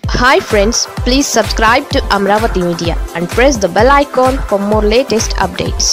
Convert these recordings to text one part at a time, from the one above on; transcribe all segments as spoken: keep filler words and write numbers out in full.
Hi friends, please subscribe to Amravati Media and press the bell icon for more latest updates.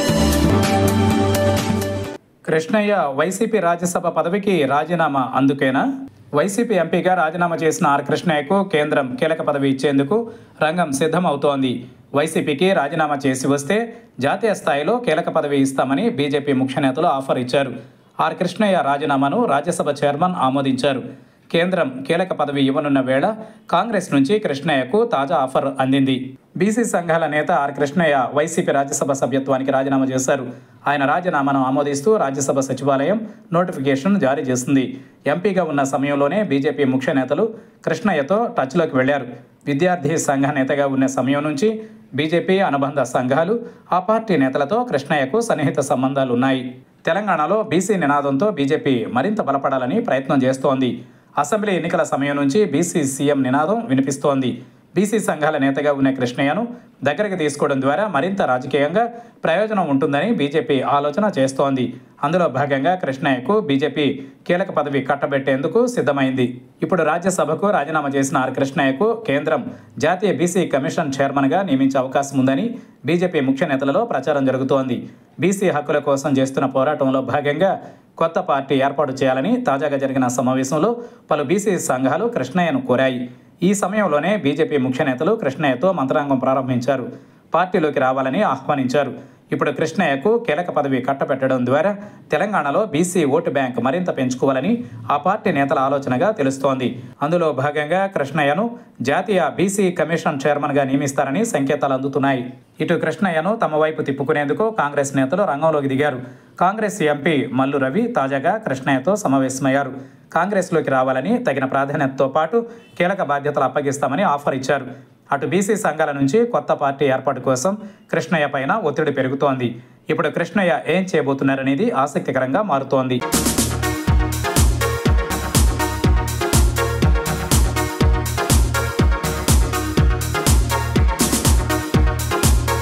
Krishnaiah YCP Rajya Sabha పదవికి రాజీనామా అందుకేనా? YCP ఎంపీగా రాజీనామా చేసిన ఆర్ కృష్ణయ్యకు కేంద్రం కీలక పదవి ఇచ్చేందుకు రంగం సిద్ధమవుతోంది. వైసీపీకి రాజీనామా చేసి వస్తే జాతీయ స్థాయిలో కీలక పదవి ఇస్తామని బీజేపీ ముఖ్య నేతలు ఆఫర్ ఇచ్చారు. ఆర్ కృష్ణయ్య రాజీనామాను రాజ్యసభ చైర్మన్ ఆమోదించారు. కేంద్రం కీలక పదవి ఇవ్వనున్న వేళ కాంగ్రెస్ నుంచి కృష్ణయ్యకు తాజా ఆఫర్ అందింది. బీసీ సంఘాల నేత ఆర్ కృష్ణయ్య వైసీపీ రాజ్యసభ సభ్యత్వానికి రాజీనామా చేశారు. ఆయన రాజీనామాను ఆమోదిస్తూ రాజ్యసభ సచివాలయం నోటిఫికేషన్ జారీ చేసింది. ఎంపీగా ఉన్న సమయంలోనే బీజేపీ ముఖ్య నేతలు కృష్ణయ్యతో టచ్లోకి వెళ్లారు. విద్యార్థి సంఘ నేతగా ఉన్న సమయం నుంచి బీజేపీ అనుబంధ సంఘాలు, ఆ పార్టీ నేతలతో కృష్ణయ్యకు సన్నిహిత సంబంధాలు ఉన్నాయి. తెలంగాణలో బీసీ నినాదంతో బీజేపీ మరింత బలపడాలని ప్రయత్నం చేస్తోంది. అసెంబ్లీ ఎన్నికల సమయం నుంచి బీసీ సీఎం నినాదం వినిపిస్తోంది. బీసీ సంఘాల నేతగా ఉన్న కృష్ణయ్యను దగ్గరికి తీసుకోవడం ద్వారా మరింత రాజకీయంగా ప్రయోజనం ఉంటుందని బీజేపీ ఆలోచన చేస్తోంది. అందులో భాగంగా కృష్ణయ్యకు బీజేపీ కీలక పదవి కట్టబెట్టేందుకు సిద్ధమైంది. ఇప్పుడు రాజ్యసభకు రాజీనామా చేసిన ఆర్ కృష్ణయ్యకు కేంద్రం జాతీయ బీసీ కమిషన్ చైర్మన్గా నియమించే అవకాశం ఉందని బీజేపీ ముఖ్య నేతలలో ప్రచారం జరుగుతోంది. బీసీ హక్కుల కోసం చేస్తున్న పోరాటంలో భాగంగా కొత్త పార్టీ ఏర్పాటు చేయాలని తాజాగా జరిగిన సమావేశంలో పలు బీసీ సంఘాలు కృష్ణయ్యను కోరాయి. ఈ సమయంలోనే బీజేపీ ముఖ్య నేతలు కృష్ణయ్యతో మంత్రాంగం ప్రారంభించారు. పార్టీలోకి రావాలని ఆహ్వానించారు. ఇప్పుడు కృష్ణయ్యకు కీలక పదవి కట్టబెట్టడం ద్వారా తెలంగాణలో బీసీ ఓటు బ్యాంక్ మరింత పెంచుకోవాలని ఆ పార్టీ నేతల ఆలోచనగా తెలుస్తోంది. అందులో భాగంగా కృష్ణయ్యను జాతీయ బీసీ కమిషన్ చైర్మన్గా నియమిస్తారని సంకేతాలు అందుతున్నాయి. ఇటు కృష్ణయ్యను తమ వైపు తిప్పుకునేందుకు కాంగ్రెస్ నేతలు రంగంలోకి దిగారు. కాంగ్రెస్ ఎంపీ మల్లు రవి తాజాగా కృష్ణయ్యతో సమావేశమయ్యారు. కాంగ్రెస్లోకి రావాలని, తగిన ప్రాధాన్యతతో పాటు కీలక బాధ్యతలు అప్పగిస్తామని ఆఫర్ ఇచ్చారు. అటు బీసీ సంఘాల నుంచి కొత్త పార్టీ ఏర్పాటు కోసం కృష్ణయ్య పైన ఒత్తిడి పెరుగుతోంది. ఇప్పుడు కృష్ణయ్య ఏం చేయబోతున్నారనేది ఆసక్తికరంగా మారుతోంది.